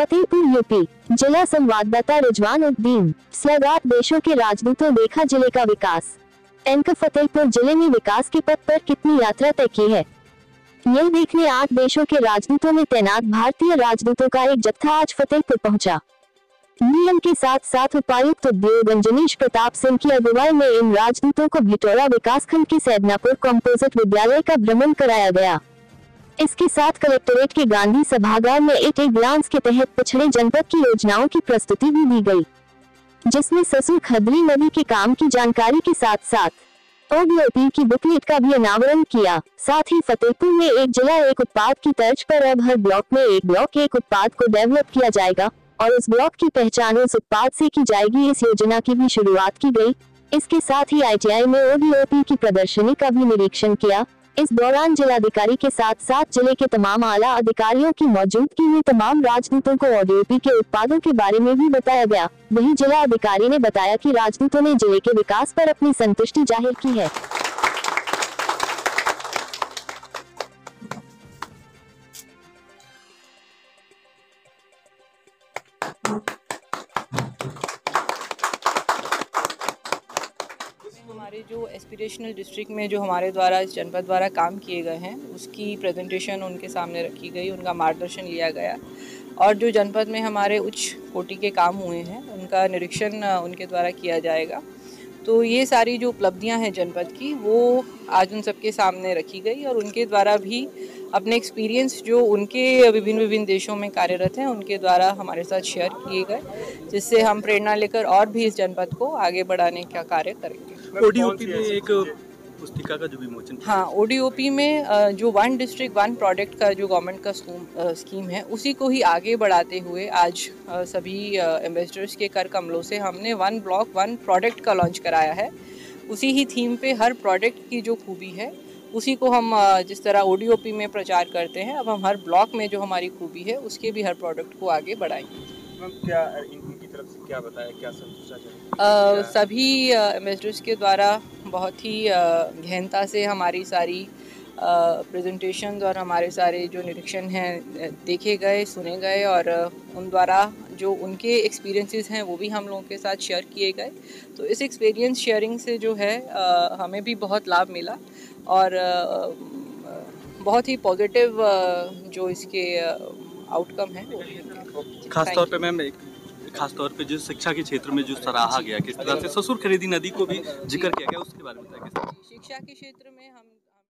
Fatehpur UP. जिला संवाददाता रिजवान उद्दीन। सलागात देशों के राजदूतों देखा जिले का विकास। एनका फतेहपुर जिले में विकास के पथ पर कितनी यात्रा तय की है, यह देखने 8 देशों के राजदूतों में तैनात भारतीय राजदूतों का एक जत्था आज फतेहपुर पहुंचा। नियम के साथ साथ उपायुक्त उद्योग अंजनीश प्रताप सिंह की अगुवाई में इन राजदूतों को भिटौरा विकासखंड के सैदनापुर कॉम्पोजिट विद्यालय का भ्रमण कराया गया। इसके साथ कलेक्टरेट के गांधी सभागार में एट ए ग्लांस के तहत पिछड़े जनपद की योजनाओं की प्रस्तुति भी दी गई, जिसमें ससुर खदरी नदी के काम की जानकारी के साथ साथ ओडीओपी की बुकलेट का भी अनावरण किया। साथ ही फतेहपुर में एक जिला एक उत्पाद की तर्ज पर अब हर ब्लॉक में एक ब्लॉक एक उत्पाद को डेवलप किया जाएगा और उस ब्लॉक की पहचान उस उत्पाद से की जाएगी। इस योजना की भी शुरुआत की गई। इसके साथ ही आईटीआई में ओडीओपी की प्रदर्शनी का भी निरीक्षण किया। इस दौरान जिलाधिकारी के साथ साथ जिले के तमाम आला अधिकारियों की मौजूदगी में तमाम राजदूतों को ओडीओपी के उत्पादों के बारे में भी बताया गया। वहीं जिला अधिकारी ने बताया कि राजदूतों ने जिले के विकास पर अपनी संतुष्टि जाहिर की है। हमारे जो एस्पिरेशनल डिस्ट्रिक्ट में जो हमारे द्वारा इस जनपद द्वारा काम किए गए हैं उसकी प्रेजेंटेशन उनके सामने रखी गई, उनका मार्गदर्शन लिया गया और जो जनपद में हमारे उच्च कोटि के काम हुए हैं उनका निरीक्षण उनके द्वारा किया जाएगा। तो ये सारी जो उपलब्धियां हैं जनपद की वो आज उन सबके सामने रखी गई और उनके द्वारा भी अपने एक्सपीरियंस जो उनके विभिन्न देशों में कार्यरत हैं उनके द्वारा हमारे साथ शेयर किए गए, जिससे हम प्रेरणा लेकर और भी इस जनपद को आगे बढ़ाने का कार्य करेंगे। ओडीओपी में एक पुस्तिका का जो विमोचन, हाँ, ओडीओपी में जो वन डिस्ट्रिक्ट वन प्रोडक्ट का जो गवर्नमेंट का स्कीम है उसी को ही आगे बढ़ाते हुए आज सभी एम्बेसडर्स के कर कमलों से हमने वन ब्लॉक वन प्रोडक्ट का लॉन्च कराया है। उसी ही थीम पे हर प्रोडक्ट की जो खूबी है उसी को हम जिस तरह ओडीओपी में प्रचार करते हैं, अब हम हर ब्लॉक में जो हमारी खूबी है उसके भी हर प्रोडक्ट को आगे बढ़ाएंगे। क्या इनकी तरफ से क्या बताया, क्या सभी एम्बेसडर्स के द्वारा बहुत ही गहनता से हमारी सारी प्रेजेंटेशंस और हमारे सारे जो निरीक्षण हैं देखे गए, सुने गए और उन द्वारा जो उनके एक्सपीरियंसेस हैं वो भी हम लोगों के साथ शेयर किए गए। तो इस एक्सपीरियंस शेयरिंग से जो है हमें भी बहुत लाभ मिला और बहुत ही पॉजिटिव जो इसके आउटकम है वो। खासतौर पे मैम, खासतौर पे जो शिक्षा के क्षेत्र में जो सराहा गया, किस तरह से ससुर खरीदी नदी को भी जिक्र किया गया, उसके बारे में बताइए। शिक्षा के क्षेत्र में हम